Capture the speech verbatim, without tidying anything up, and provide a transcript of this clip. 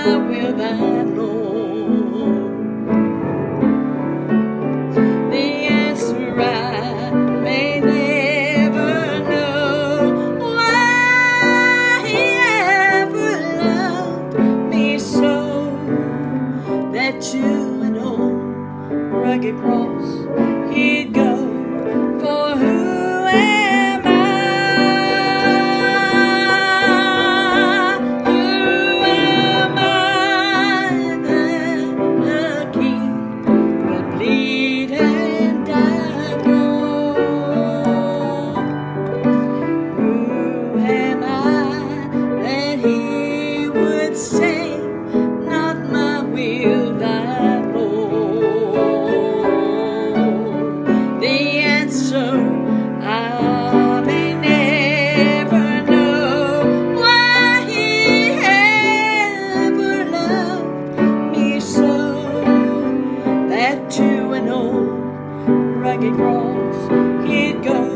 why will I know? The answer I may never know. Why he ever loved me so, that to an old rugged cross he'd go. For who am I? Who am I that the King would bleed and die for? Who am I that he would say, not my will, thy Lord? The answer I may never know. Why he ever loved me so, that to an old rugged cross he'd go.